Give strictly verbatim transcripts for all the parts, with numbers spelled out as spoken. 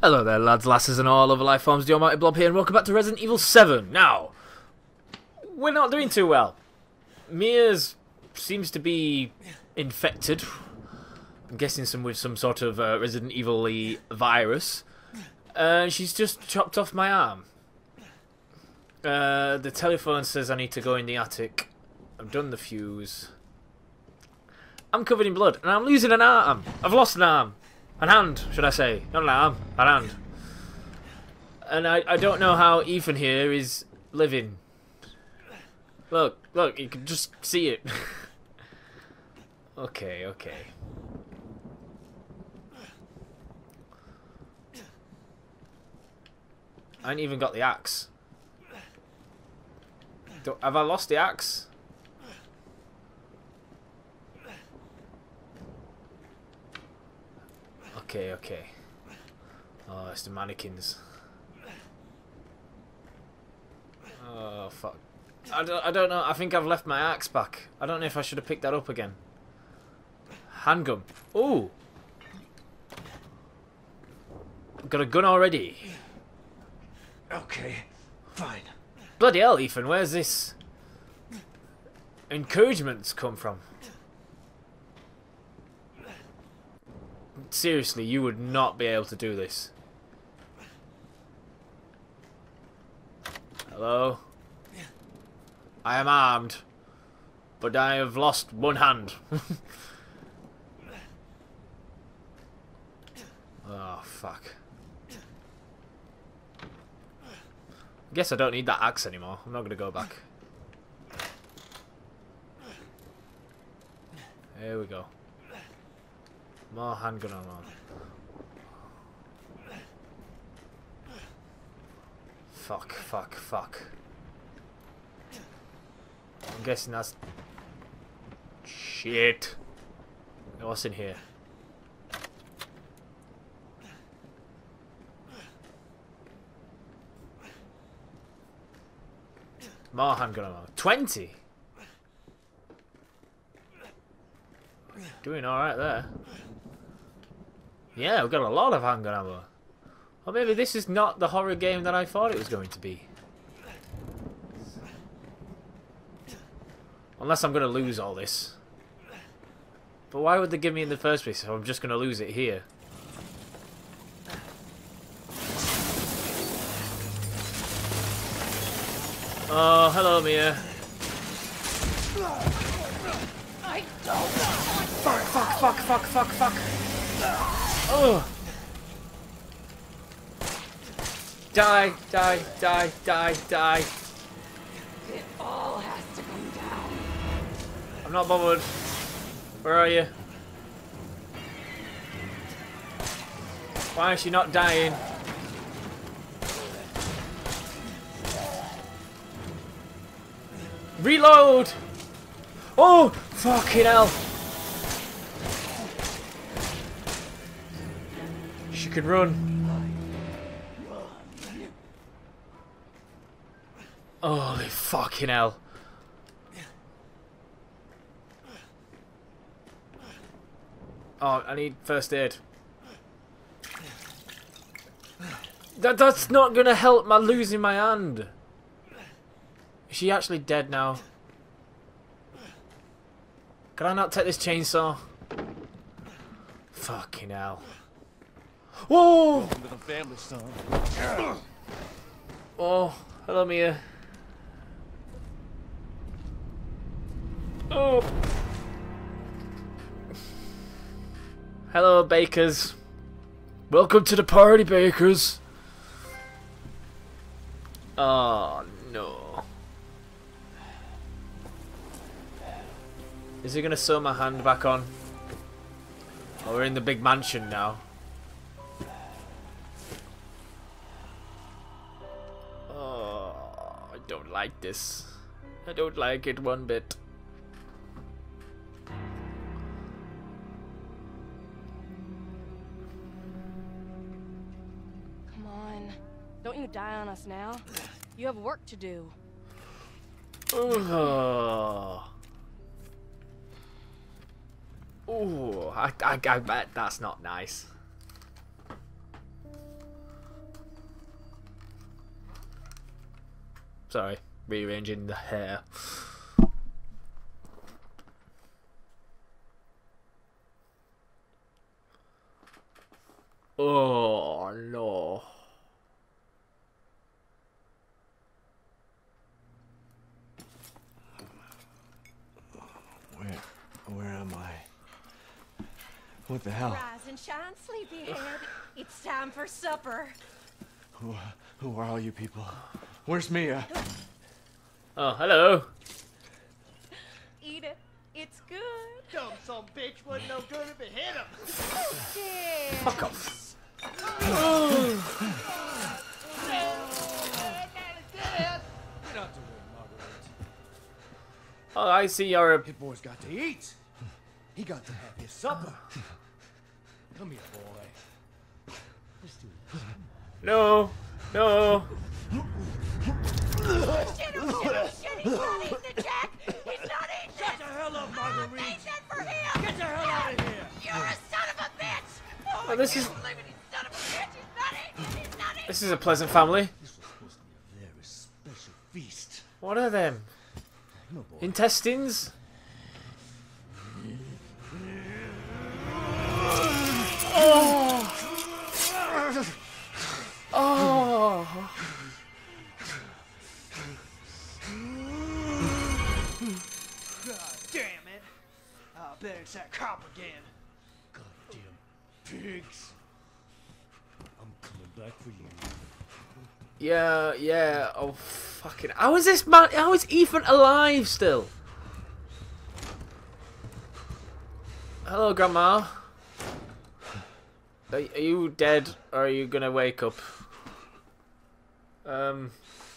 Hello there, lads, lasses, and all other life forms. The Almighty Blob here, and welcome back to Resident Evil seven. Now, we're not doing too well. Mia's seems to be infected. I'm guessing some with some sort of uh, Resident Evil-y virus. And uh, she's just chopped off my arm. Uh, the telephone says I need to go in the attic. I've done the fuse. I'm covered in blood, and I'm losing an arm. I've lost an arm. An hand, should I say. Not an arm, an hand. And I, I don't know how Ethan here is living. Look, look, you can just see it. Okay, okay. I ain't even got the axe. Do, have I lost the axe? Okay, okay. Oh, it's the mannequins. Oh, fuck. I don't, I don't know. I think I've left my axe back. I don't know if I should have picked that up again. Handgun. Ooh. Got a gun already. Okay, fine. Bloody hell, Ethan. Where's this encouragements come from? Seriously, you would not be able to do this. Hello? I am armed, but I have lost one hand. Oh, fuck. I guess I don't need that axe anymore. I'm not going to go back. Here we go. More handgun ammo. Fuck, fuck, fuck. I'm guessing that's... Shit. What's in here? More handgun ammo. twenty? Doing alright there. Yeah, we've got a lot of handgun ammo. Or maybe this is not the horror game that I thought it was going to be. Unless I'm going to lose all this. But why would they give me in the first place if I'm just going to lose it here? Oh, hello, Mia. I don't know. Fuck, fuck, fuck, fuck, fuck, fuck. Oh. Die, die, die, die, die. It all has to come down. I'm not bothered. Where are you? Why is she not dying? Reload! Oh, fucking hell! She can run. Holy fucking hell. Oh, I need first aid. That, that's not gonna help my losing my hand. Is she actually dead now? Can I not take this chainsaw? Fucking hell. Whoa! Welcome to the family, son. Oh, hello, Mia. Oh. Hello, Bakers. Welcome to the party, Bakers. Oh, no. Is he going to sew my hand back on? Oh, we're in the big mansion now. Oh, I don't like this. I don't like it one bit. Come on. Don't you die on us now. You have work to do. Oh. Ooh, I, I, I bet that's not nice. Sorry, rearranging the hair. Oh no. Where, where am I? What the hell? Rise and shine, sleepyhead. It's time for supper. Who, who are all you people? Where's Mia? Oh, hello. Eat it. It's good. Dumb son bitch wasn't no good if it hit him. Yeah. Fuck off. You're not doing Margaret. Oh, I see you're a... His boy's got to eat. He got to have his supper. Come here, boy. Let's do this. No. No. Shit, oh, shit, oh, shit. He's not eating it, Jack. He's not eating Shut it. the hell up, I Marguerite. made that for him. Get the hell out of here. You're a son of a bitch. Oh, Oh, this I is- can't believe it. He's son of a bitch. He's not eating it. He's not eating This is a pleasant family. This was supposed to be a very special feast. What are them? No, boy. Intestines? Oh. Oh. God damn it. I bet it's that cop again. Goddamn pigs. I'm coming back for you. Yeah, yeah. Oh, fucking. How is this man? How is Ethan alive still? Hello, Grandma. Are, are you dead or are you gonna wake up? Um.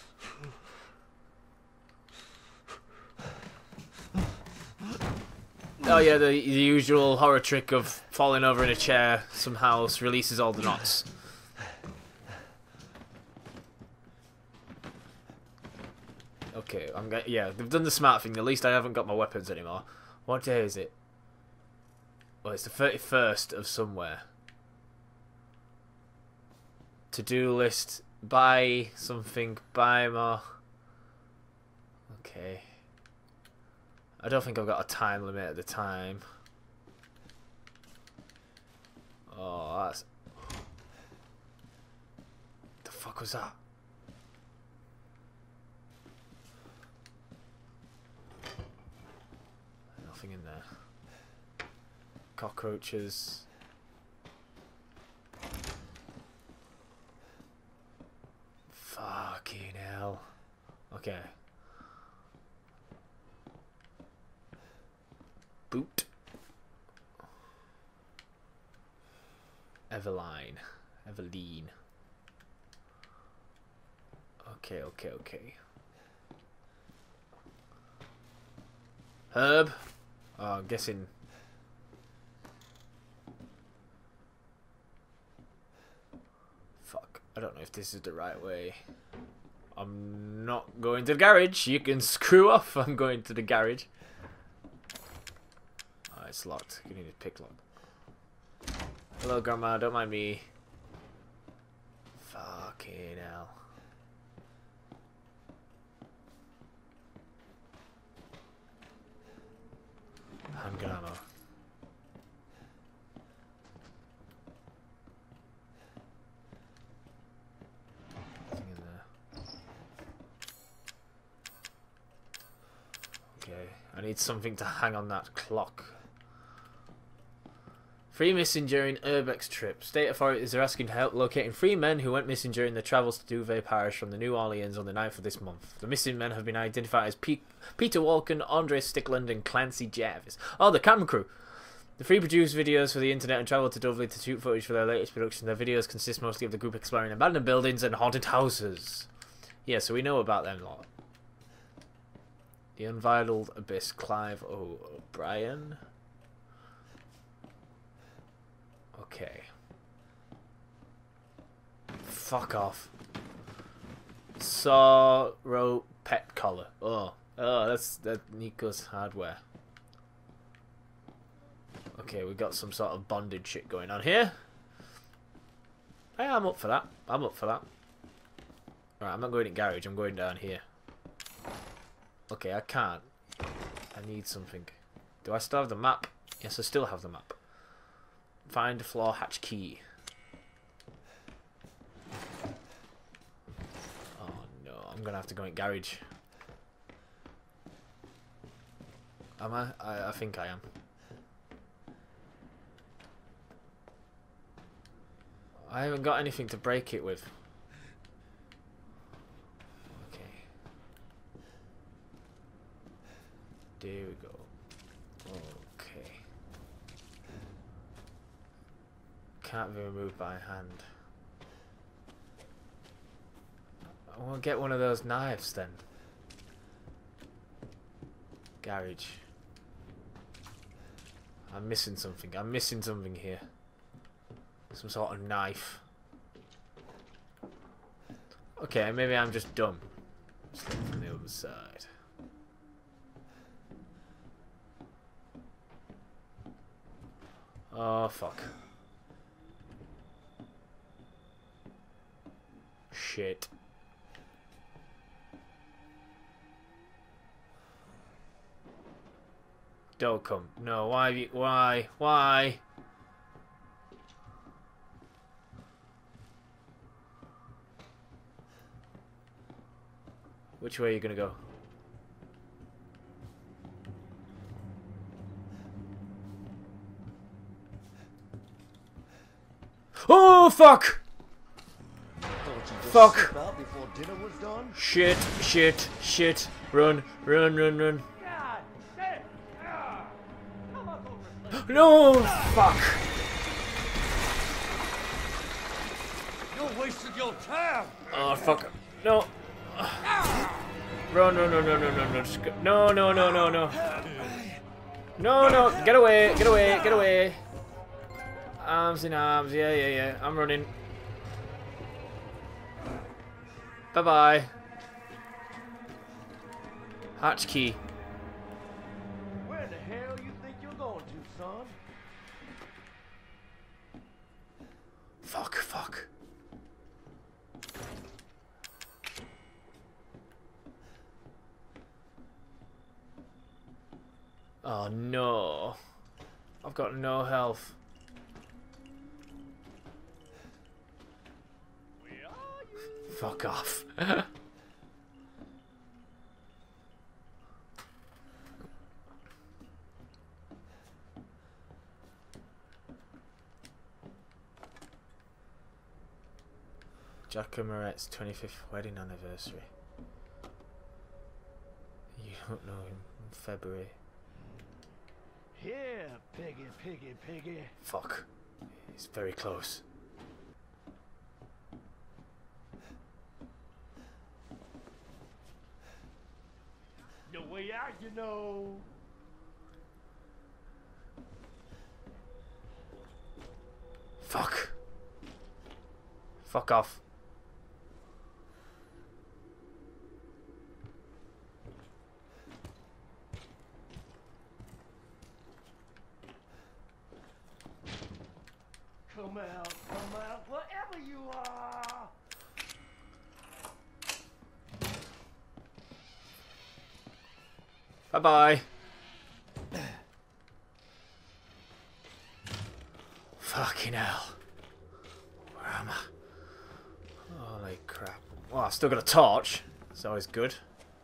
Oh yeah, the, the usual horror trick of falling over in a chair somehow releases all the knots. Okay, I'm going. Yeah, they've done the smart thing. At least I haven't got my weapons anymore. What day is it? Well, it's the thirty-first of somewhere. To-do list. Buy something. Buy more. Okay. I don't think I've got a time limit at the time. Oh, that's... The fuck was that? Nothing in there. Cockroaches. Fucking hell. Okay. Boot. Eveline. Eveline. Okay, okay, okay. Herb. Oh, I'm guessing. Fuck. I don't know if this is the right way. I'm not going to the garage. You can screw off. I'm going to the garage. Oh, it's locked. You need a pick lock. Hello, Grandma. Don't mind me. Fucking hell. Handgun ammo. Nothing in there. Okay, I need something to hang on that clock. Three missing during Urbex trip. State authorities are asking to help locating three men who went missing during their travels to Duvet Parish from the New Orleans on the ninth of this month. The missing men have been identified as Pe Peter Walken, Andre Stickland, and Clancy Jarvis. Oh, the camera crew! The three produced videos for the internet and travelled to Dovely to shoot footage for their latest production. Their videos consist mostly of the group exploring abandoned buildings and haunted houses. Yeah, so we know about them a lot. The Unvioled Abyss, Clive O'Brien. Okay. Fuck off. Sorrow pet collar. Oh, oh, that's that Nico's hardware. Okay, we got some sort of bonded shit going on here. Hey, I'm up for that. I'm up for that. Alright, I'm not going in garage. I'm going down here. Okay, I can't. I need something. Do I still have the map? Yes, I still have the map. Find the floor hatch key. Oh no, I'm gonna have to go in garage. Am I? I, I think I am. I haven't got anything to break it with. Okay. There we go. Okay. Can't be removed by hand. I want to get one of those knives then. Garage. I'm missing something. I'm missing something here. Some sort of knife. Okay, maybe I'm just dumb. Let's look from the other side. Oh, fuck. Shit. Don't come. No, why? have you- Why? Why? Which way are you gonna go? Oh, fuck! Fuck! Before dinner was done? Shit, shit, shit. Run, run, run, run. God damn! Ah! Come on over. No! Fuck! You're wasting your time. Oh, fuck. No. Run, run, run, run, run, run, run. Just go. No, no, no, no, no. No, no. Get away, get away, get away. Arms in arms. Yeah, yeah, yeah. I'm running. Bye-bye. Hatch key. Where the hell you think you're going to, son? Fuck, fuck. Oh no. I've got no health. Fuck off. Jack and Moret's twenty-fifth wedding anniversary. You don't know him in February. Here, piggy, piggy, piggy. Fuck. He's very close. No way out, you know. Fuck. Fuck off. Come out, come out, wherever you are. Bye-bye. Fucking hell. Where am I? Holy crap. Well, I've still got a torch. That's always good.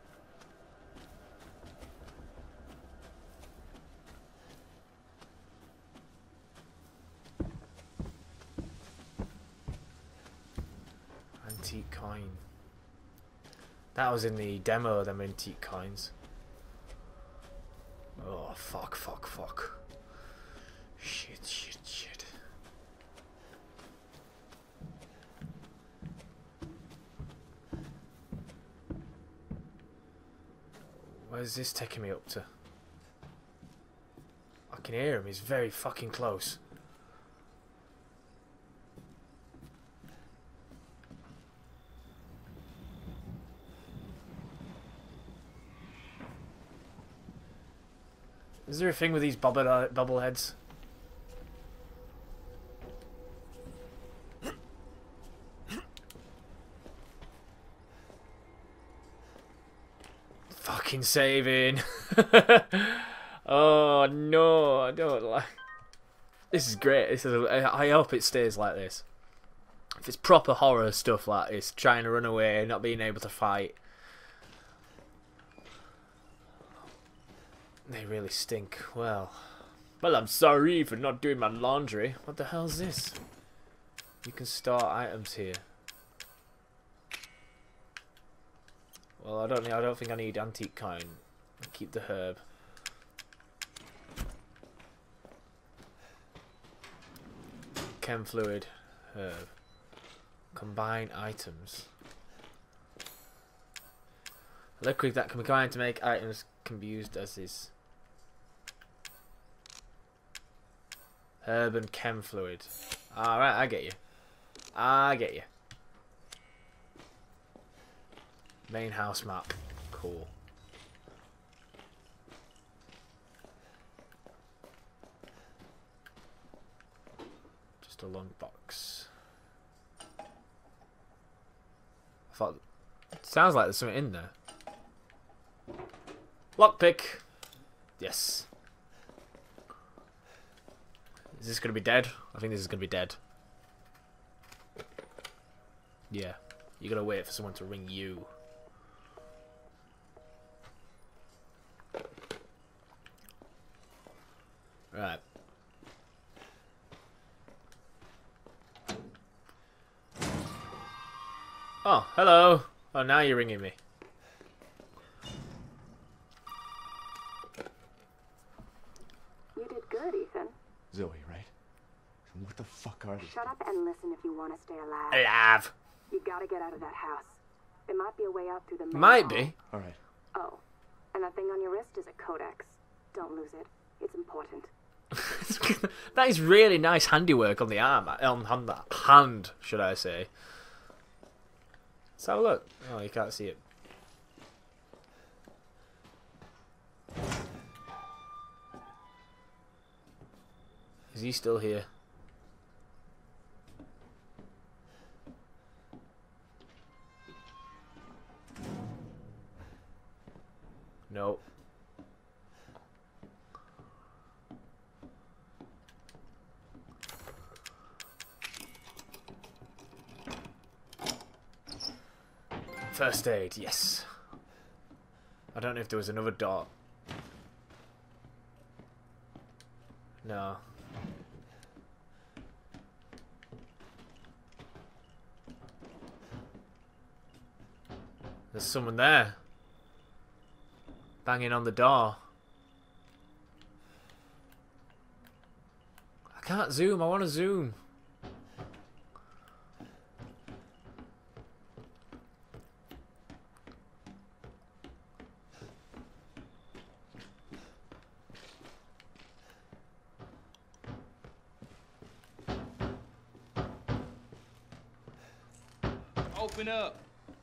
Antique coin. That was in the demo, them antique coins. Oh, fuck, fuck, fuck. Shit, shit, shit. Where's this taking me up to? I can hear him, he's very fucking close. Is there a thing with these bubble uh, bubble heads? Fuck. fucking saving. Oh no, I don't like. This is great. This is. A, I hope it stays like this. If it's proper horror stuff like this, trying to run away, not being able to fight, they really stink. Well, well, I'm sorry for not doing my laundry. What the hell's this? You can store items here. Well, I don't. I don't think I need antique coin. I'll keep the herb. Chem fluid, herb. Combine items. Liquid that can be combined to make items can be used as is. Herb and chem fluid. Alright, I get you. I get you. Main house map. Cool. Just a long box. I thought. It sounds like there's something in there. Lockpick. Yes. Is this going to be dead? I think this is going to be dead. Yeah. You're going to wait for someone to ring you. Right. Oh, hello. Oh, now you're ringing me. You did good, Ethan. Zoe, right? And what the fuck are these? Shut up and listen if you want to stay alive. Alive. You gotta get out of that house. There might be a way out through the main Might hall. be. All right. Oh, and that thing on your wrist is a codex. Don't lose it. It's important. That is really nice handiwork on the arm. On, on the hand, should I say. Let's have a look. Oh, you can't see it. Is he still here? No. First aid, yes. I don't know if there was another door. No. There's someone there. Banging on the door. I can't zoom, I want to zoom. Open up.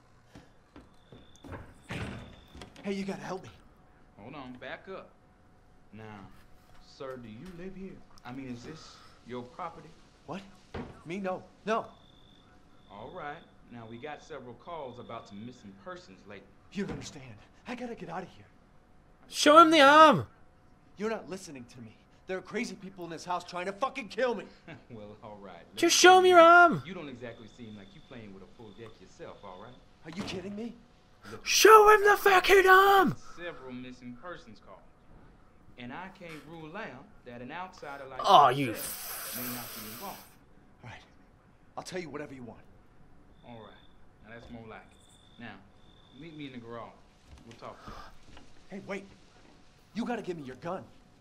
Hey, you gotta help me. Hold on, back up. Now, sir, do you live here? I mean, is this your property? What? Me? No. No. All right. Now, we got several calls about some missing persons lately. You don't understand. I gotta get out of here. Show him the arm! You're not listening to me. There are crazy people in this house trying to fucking kill me. Well, all right. Let Just me show tell him you, your arm! You don't exactly seem like you playing with a full deck yourself, all right? Are you kidding me? Look, Show him the fucking arm! several missing persons calls. And I can't rule out that an outsider like Oh, you yourself may not be involved. All right. I'll tell you whatever you want. All right. Now, that's more like it. Now, meet me in the garage. We'll talk. Hey, wait. You gotta give me your gun.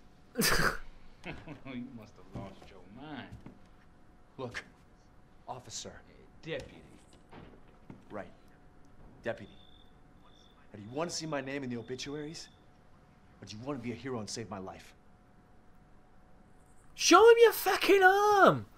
You must have lost your mind. Look, officer. Deputy. Right. Deputy. Now, do you want to see my name in the obituaries? Or do you want to be a hero and save my life? Show him your fucking arm!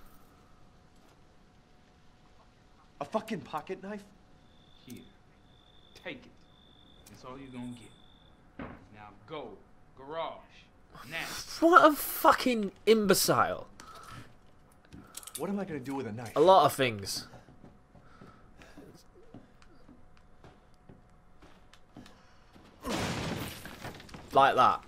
A fucking pocket knife? Here. Take it. That's all you're gonna get. Now go. Garage. Now. What a fucking imbecile. What am I gonna do with a knife? A lot of things. Like that.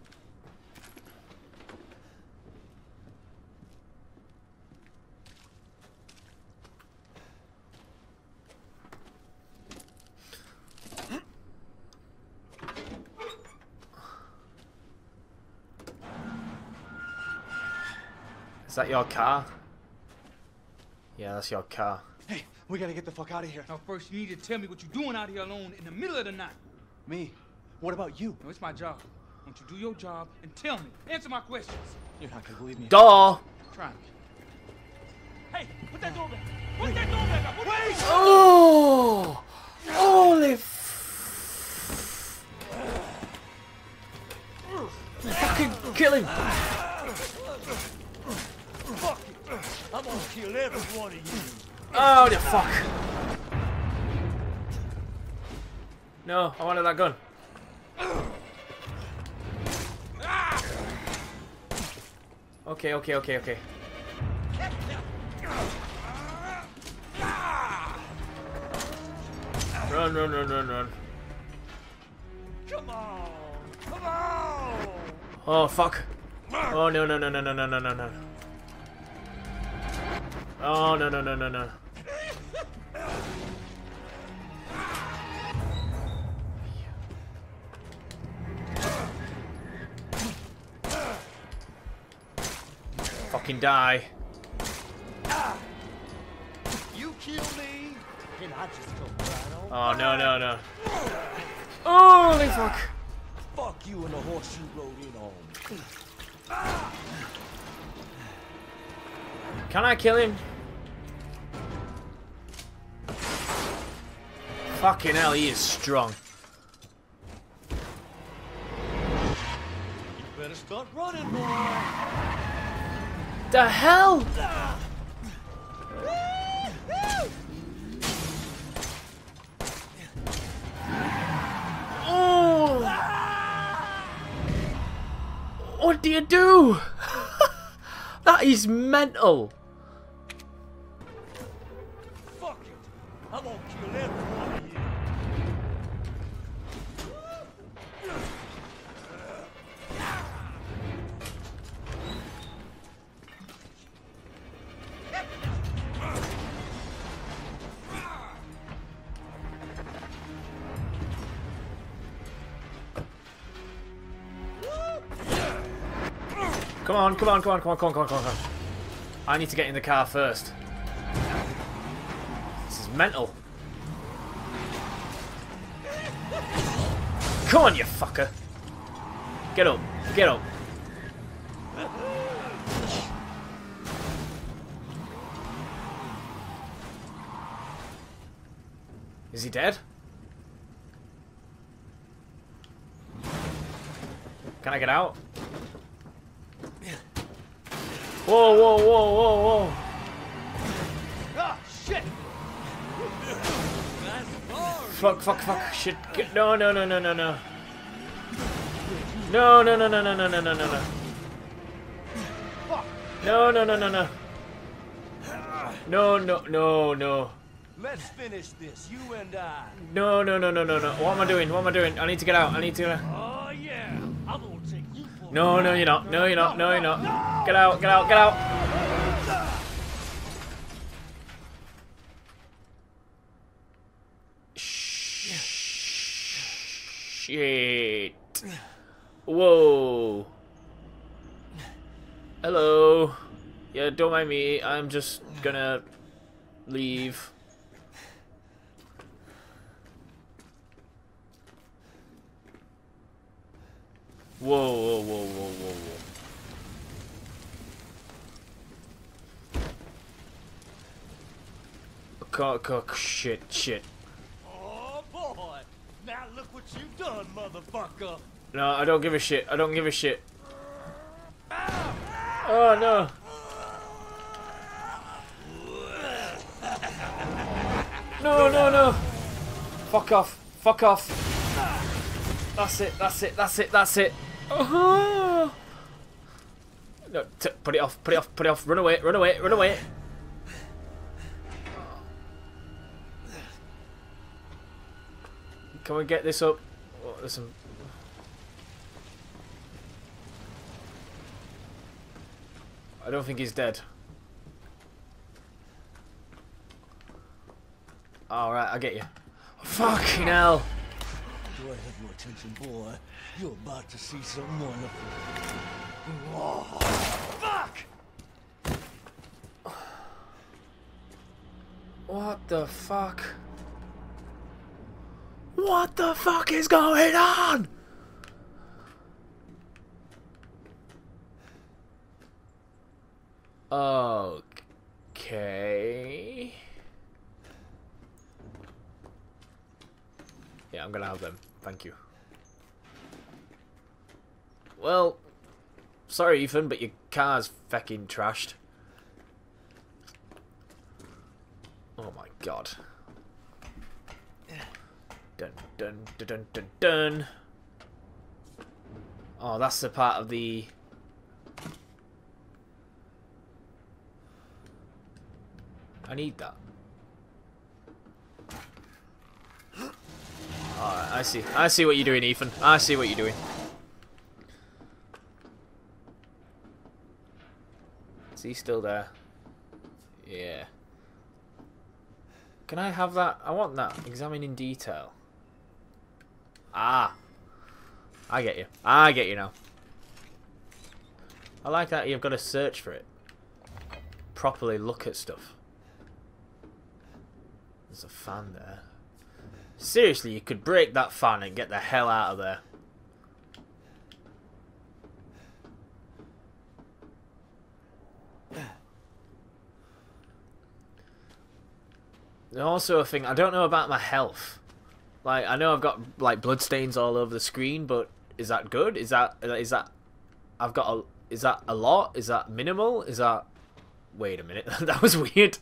Is that your car? Yeah, that's your car. Hey, we gotta get the fuck out of here. Now, first, you need to tell me what you're doing out here alone in the middle of the night. Me? What about you? No, it's my job. Won't you do your job and tell me? Answer my questions. You're not gonna believe me. Door! Try me. Hey, put that door back. Put that door back up. Put Wait! Oh! Holy f... Fucking kill him! Fuck it. I'm gonna kill every one of you. Oh, the fuck. No, I wanted that gun. Okay, okay, okay, okay. Run, run, run, run, run. Come on. Come on. Oh, fuck. Oh, no, no, no, no, no, no, no, no, no. Oh, no, no, no, no, no. Fucking die. You kill me, and I just come right on. Oh, no, no, no. Holy fuck. Fuck you and the horse you rode in on. Can I kill him? Fucking hell, he is strong. You better start running, boy. The hell? Oh! What do you do? That is mental. Fuck it. I'm gonna kill every one of you. Come on, come on, come on, come on, come on, come on, come on, come on. I need to get in the car first. This is mental. Come on, you fucker. Get up, get up. Is he dead? Can I get out? Whoa, whoa, whoa, whoa, whoa. Ah, shit. Fuck, fuck, fuck, shit. Get, no, no, no, no, no, no. No, no, no, no, no, no, no, no, no, no. No, no, no, no, no. No, no, no, no. Let's finish this, you and I. No, no, no, no, no, no. What am I doing? What am I doing? I need to get out. I need to... Oh, yeah. I'm gonna take you for No, no, you're not. No, you're not. No, you're not. Get out, get out, get out. Shit. Whoa. Hello. Yeah, don't mind me. I'm just gonna leave. Whoa, whoa, whoa, whoa, whoa, whoa. Cock, cock, shit, shit. Oh, boy. Now look what you've done, motherfucker. No, I don't give a shit. I don't give a shit. Oh, no. No, no, no. Fuck off. Fuck off. That's it, that's it, that's it, that's it. Oh. No, t put it off, put it off, put it off. Run away, run away, run away. Can we get this up? Oh, there's some... I don't think he's dead. Alright, I get you. Fucking hell! Do I have your attention, boy? You're about to see something wonderful. Oh, fuck! What the fuck? What the fuck is going on? Okay. Yeah, I'm gonna have them. Thank you. Well, sorry, Ethan, but your car's fucking trashed. Oh my god. Dun dun dun dun dun dun. Oh, that's the part of the... I need that. Alright, I see. I see what you're doing, Ethan. I see what you're doing. Is he still there? Yeah. Can I have that? I want that. Examine in detail. Ah. I get you. I get you now. I like that you've got to search for it. Properly look at stuff. There's a fan there. Seriously, you could break that fan and get the hell out of there. There's also a thing, I don't know about my health. Like, I know I've got like bloodstains all over the screen, but is that good? Is that is that I've got a is that a lot? Is that minimal? Is that wait a minute. That was weird.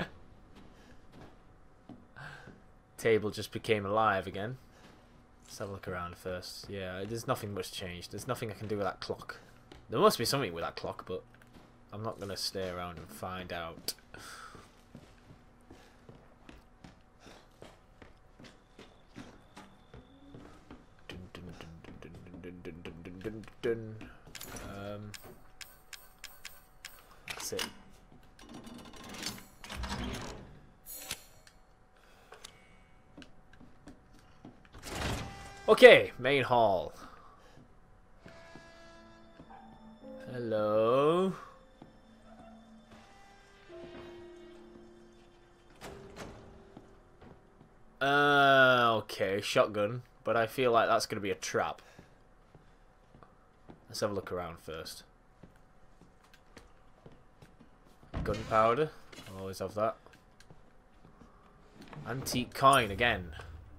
Table just became alive again. Let's have a look around first. Yeah, there's nothing much changed. There's nothing I can do with that clock. There must be something with that clock, but I'm not gonna stay around and find out. Um, that's it. Okay, main hall. Hello. Uh, okay, shotgun, but I feel like that's going to be a trap. Let's have a look around first. Gunpowder, always have that. Antique coin again.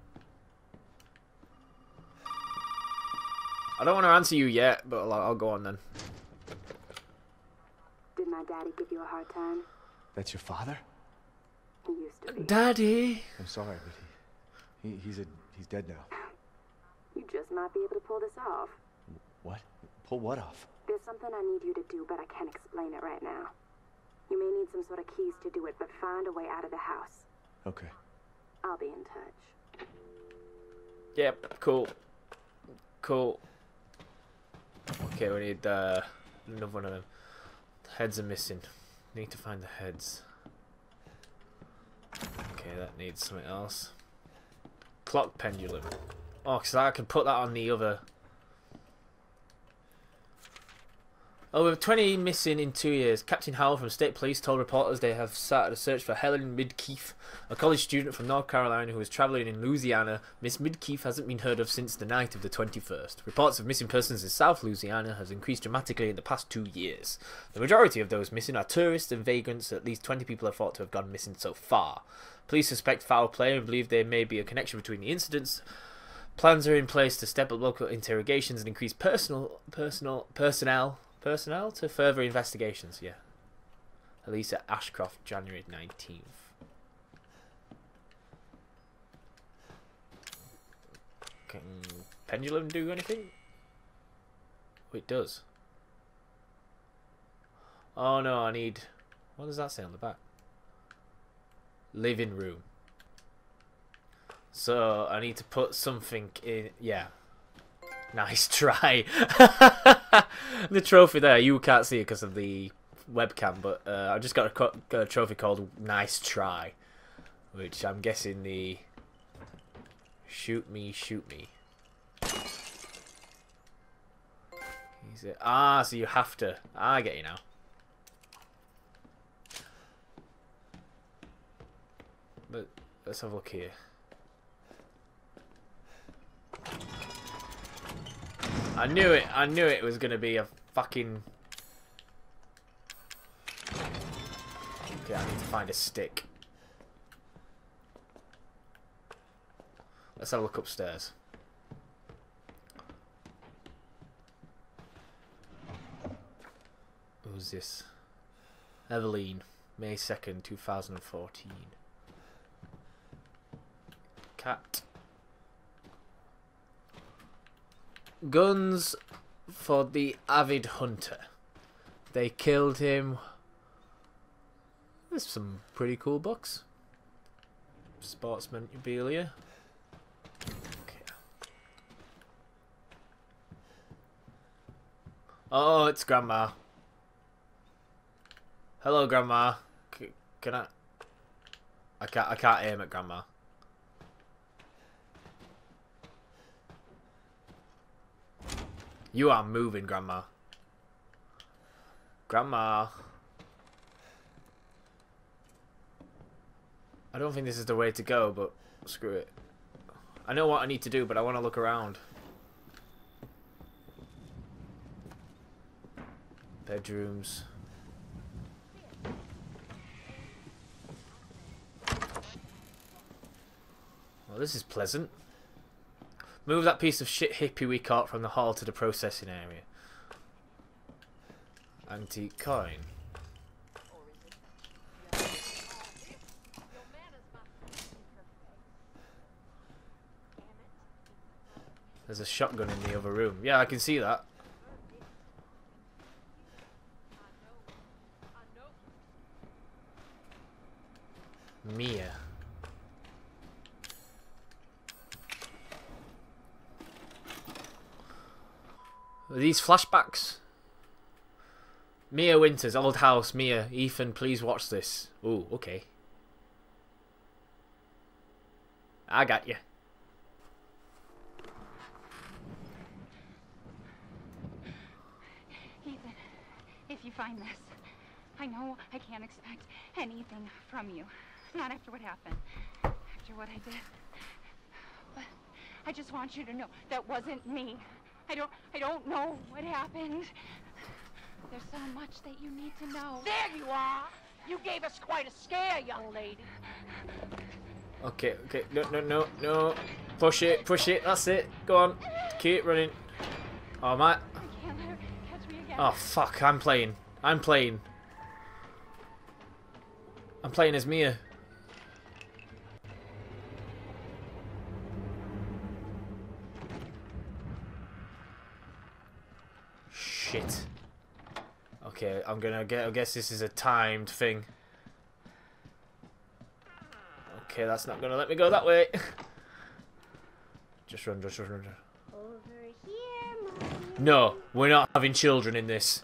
I don't want to answer you yet, but I'll, I'll go on then. Did my daddy give you a hard time? That's your father? He used to be. Daddy! I'm sorry, but he, he he's a he's dead now. You just might be able to pull this off. What? Pull what off? There's something I need you to do, but I can't explain it right now. You may need some sort of keys to do it, but find a way out of the house. Okay. I'll be in touch. Yep, cool. Cool. Okay, we need uh, another one of them. Heads are missing. Need to find the heads. Okay, that needs something else. Clock pendulum. Oh, because I can put that on the other. Oh, with twenty missing in two years, Captain Howell from State Police told reporters they have started a search for Helen Midkeefe, a college student from North Carolina who was travelling in Louisiana. Miss Midkeefe hasn't been heard of since the night of the twenty-first. Reports of missing persons in South Louisiana has increased dramatically in the past two years. The majority of those missing are tourists and vagrants. At least twenty people are thought to have gone missing so far. Police suspect foul play and believe there may be a connection between the incidents. Plans are in place to step up local interrogations and increase personal, personal, personnel... Personnel to further investigations, yeah. Elisa Ashcroft, January nineteenth. Can pendulum do anything? Oh, it does. Oh no, I need... What does that say on the back? Living room. So, I need to put something in... Yeah, Nice try. The trophy there, you can't see it because of the webcam, but uh, I just got a, got a trophy called Nice Try, which I'm guessing the shoot me, shoot me. Is it? Ah, so you have to. Ah, I get you now. But let's have a look here. I knew it. I knew it was gonna be a fucking. Okay, I need to find a stick. Let's have a look upstairs. Who's this? Eveline, May second, two thousand fourteen. Cat. Guns for the avid hunter. They killed him. There's some pretty cool books. Sportsman memorabilia. Okay. Oh, it's Grandma. Hello, Grandma. C can I? I can't. I can't aim at Grandma. You are moving, Grandma. Grandma. I don't think this is the way to go, but screw it. I know what I need to do, but I want to look around. Bedrooms. Well, this is pleasant. Move that piece of shit hippie we caught from the hall to the processing area. Antique coin. There's a shotgun in the other room. Yeah, I can see that. Mia. Are these flashbacks? Mia Winters, old house. Mia, Ethan, please watch this. Ooh, okay. I got you. Ethan, if you find this, I know I can't expect anything from you. Not after what happened. After what I did. But I just want you to know that wasn't me. I don't, I don't know what happened. There's so much that you need to know. There you are! You gave us quite a scare, young lady. Okay, okay, no, no, no, no. Push it, push it, that's it. Go on, keep running. Oh, my. I can't let her catch me again. Oh, fuck, I'm playing. I'm playing. I'm playing as Mia. Shit. Okay, I'm gonna get. I guess this is a timed thing. Okay, that's not gonna let me go that way. Just run, just run, run. run. Over here, Mommy. No, we're not having children in this.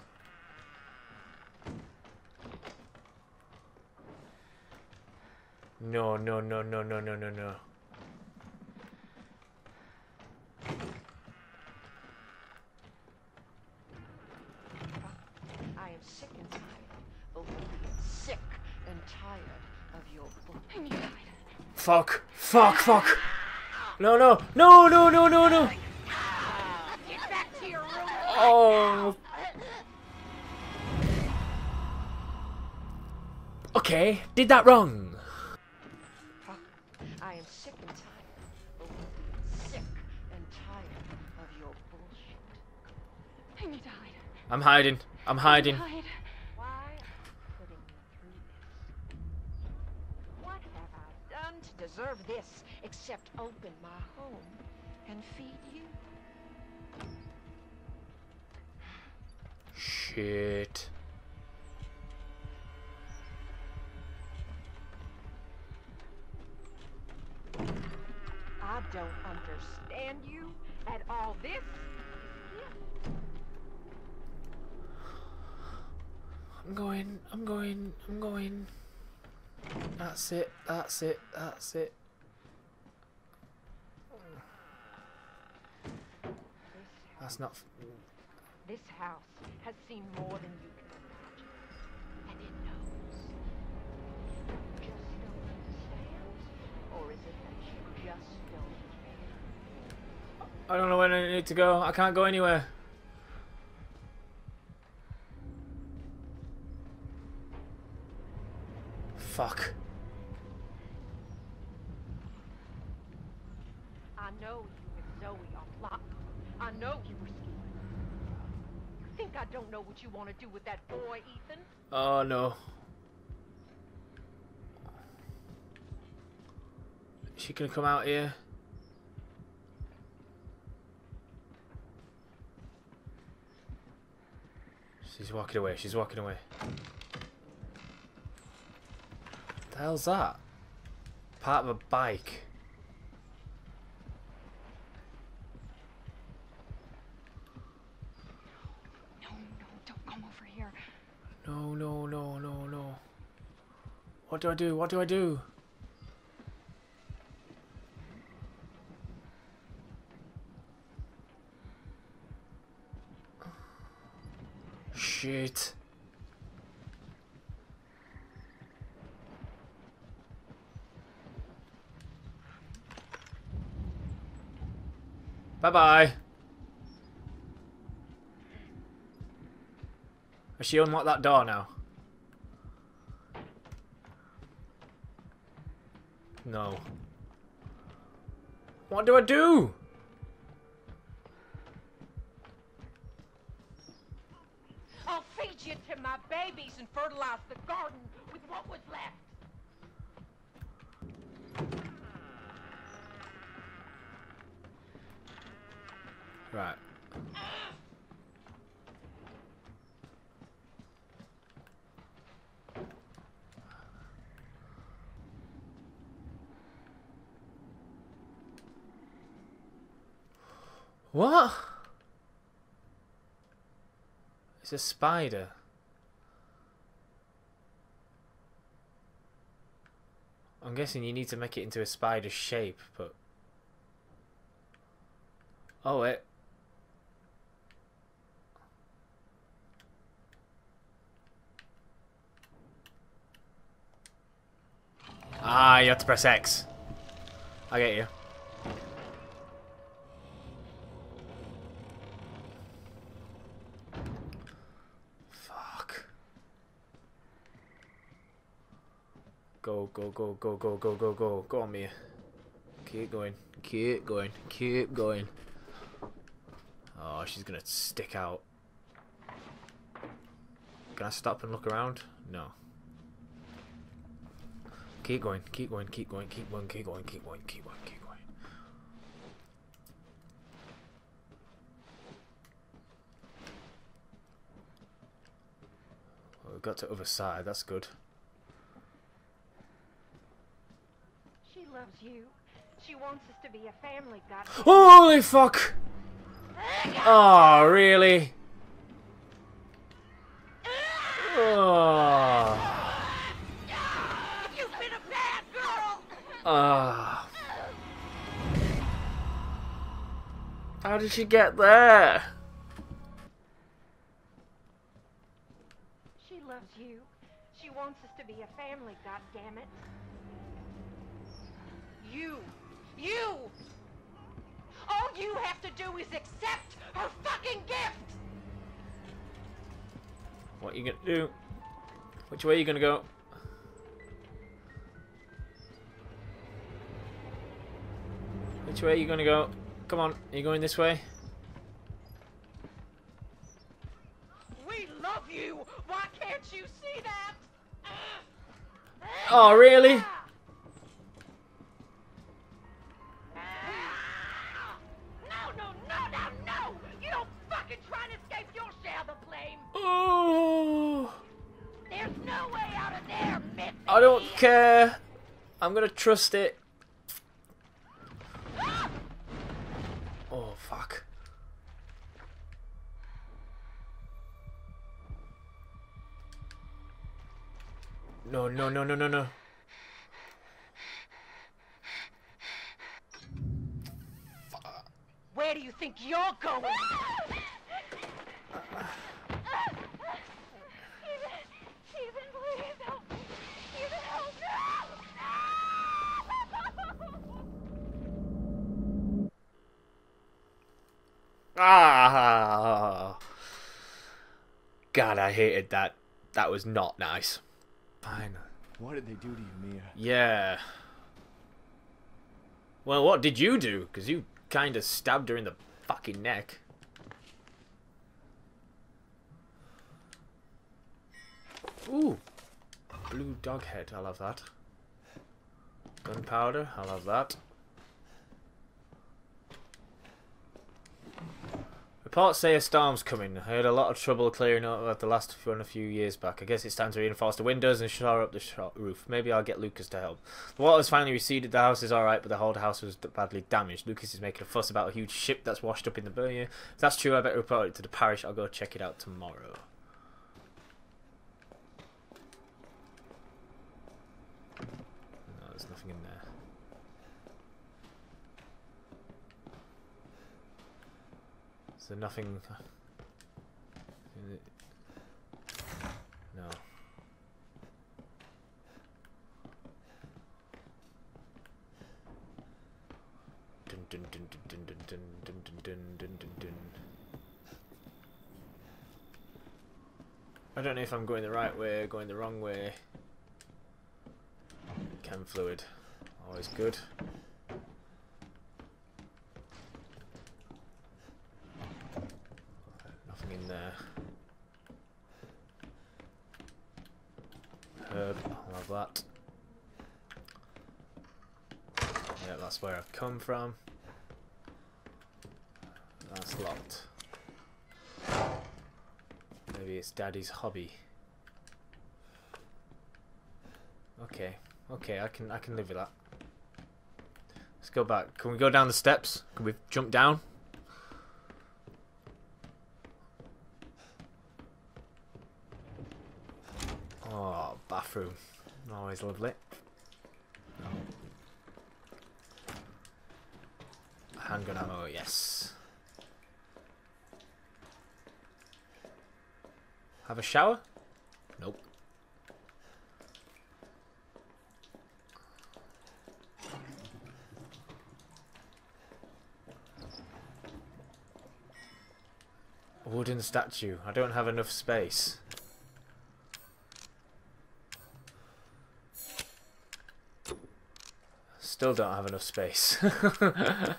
No, no, no, no, no, no, no, no. I am sick and tired of being sick and tired of your book. I need to hide. Fuck, fuck, fuck. No, no, no, no, no, no, no. Get back to your room. Oh. Okay, did that wrong. I am sick and tired of being sick and tired of your bullshit. I need to hide. I'm hiding. I'm hiding. Hide. Why are you putting me through this? What have I done to deserve this except open my home and feed you? Shit. I don't understand you at all. This I'm going, I'm going, I'm going. That's it, that's it, that's it. That's not... This house has seen more than you can imagine. And it knows. You just don't understand? Or is it that you just don't care? I don't know where I need to go. I can't go anywhere. Fuck. I know you and Zoe are locked. I know you were scared. You think I don't know what you want to do with that boy, Ethan? Oh no. Is she gonna come out here? She's walking away, she's walking away. What the hell's that? Part of a bike. No, no, don't come over here. No, no, no, no, no. What do I do? What do I do? Shit. Bye-bye. Has she unlocked that door now? No. What do I do? I'll feed you to my babies and fertilize the garden with what was left. Right. What? It's a spider. I'm guessing you need to make it into a spider shape, but... Oh, wait. Ah, you have to press X. I get you. Fuck. Go, go, go, go, go, go, go, go. Go on, Mia. Keep going. Keep going. Keep going. Oh, she's gonna stick out. Can I stop and look around? No. Keep going, keep going, keep going, keep going, keep going, keep going, keep going, keep going. Well, we got to the other side, that's good. She loves you. She wants us to be a family, God. Holy fuck! Oh, really? Oh. You've been a bad girl. Ah. How did she get there? She loves you. She wants us to be a family, God damn it. You, you. All you have to do is accept her fucking gift. What are you gonna do? Which way are you gonna go? Which way are you gonna go? Come on, are you going this way? We love you. Why can't you see that? Oh, really? No, no, no, no, no! You don't fucking try and escape your share of the blame. Oh. There's no way out of there, Miss. I don't care. I'm gonna trust it. Oh, fuck. No, no, no, no, no, no. Where do you think you're going? Ethan, please help me. Ethan, help me. Ah! God, I hated that. That was not nice. Fine. What did they do to you, Mia? Yeah. Well, what did you do? Because you kind of stabbed her in the fucking neck. Ooh. Blue dog head. I love that. Gunpowder. I love that. Reports say a storm's coming. I had a lot of trouble clearing up at the last one a few years back. I guess it's time to reinforce the windows and shore up the short roof. Maybe I'll get Lucas to help. The water's finally receded. The house is alright, but the whole house was badly damaged. Lucas is making a fuss about a huge ship that's washed up in the Burya. If that's true, I better report it to the parish. I'll go check it out tomorrow. No, there's nothing in there. So nothing. No. Dun dun dun dun dun dun dun dun dun dun dun dun. I don't know if I'm going the right way or going the wrong way. Chem fluid. Always good. In there. Herb, I'll have that. Yeah, that's where I've come from. That's locked. Maybe it's Daddy's hobby. Okay, okay, I can I can live with that. Let's go back. Can we go down the steps? Can we jump down? Oh, bathroom. Always lovely. No. Handgun ammo, yes. Have a shower? Nope. A wooden statue. I don't have enough space. Still don't have enough space. Oh,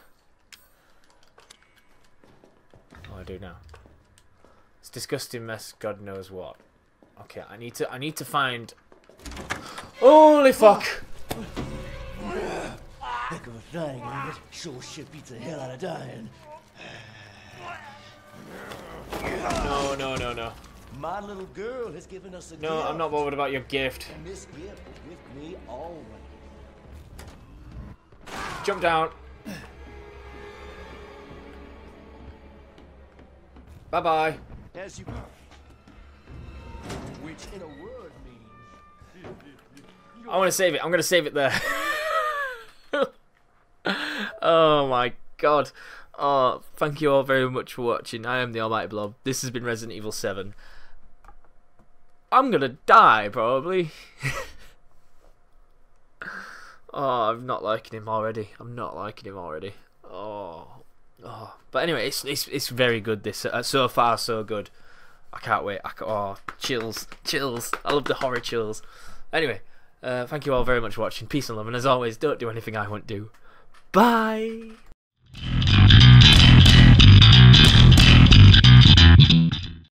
I do now. It's disgusting mess, God knows what. Okay, I need to I need to find holy fuck! Heck of a thing, ain't it? Sure shit beats the hell out of dying. No, no, no, no. My little girl has given us a No, gift. I'm not bothered about your gift. And this gift is with me always. Jump down. Bye bye. As you which in a word means I want to save it. I'm going to save it there. Oh my god. Oh, thank you all very much for watching. I am the Almighty Blob. This has been Resident Evil seven. I'm going to die, probably. Oh, I'm not liking him already. I'm not liking him already. Oh, oh. But anyway, it's it's it's very good. This uh, so far so good. I can't wait. I can't, oh, chills, chills. I love the horror chills. Anyway, uh, thank you all very much for watching. Peace and love, and as always, don't do anything I won't do. Bye.